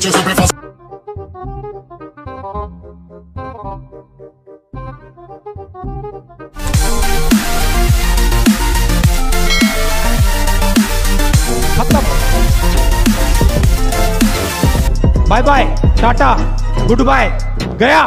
yo siempre fácil. Bye bye, tata, goodbye, गया।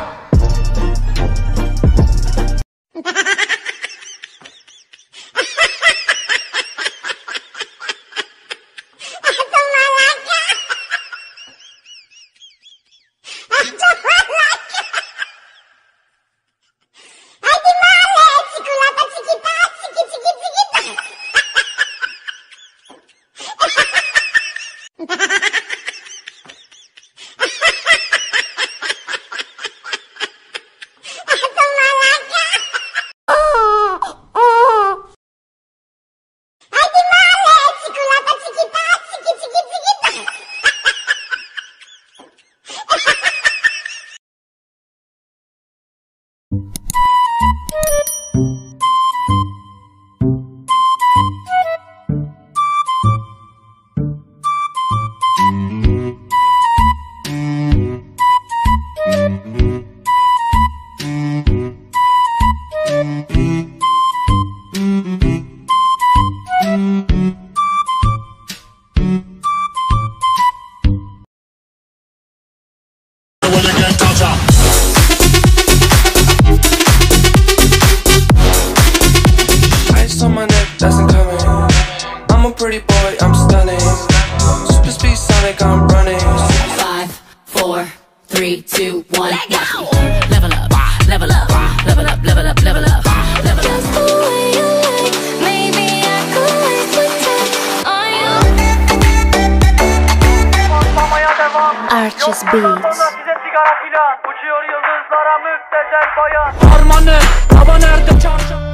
Ice on my neck, that's incoming. I'm a pretty boy, I'm stunning. Super speed Sonic, I'm running. 5, 4, 3, 2, 1, let go. Level up, level up, level up, level up, level up, level up. Just the way you like, maybe I could wait for time. Arches Beats. Harmanı, baba nerede çarşı?